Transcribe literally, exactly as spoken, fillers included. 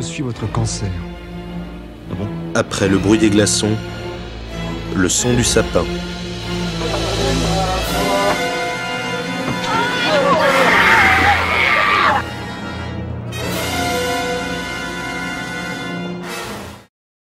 je suis votre cancer. Ah bon? Après le bruit des glaçons, le son du sapin.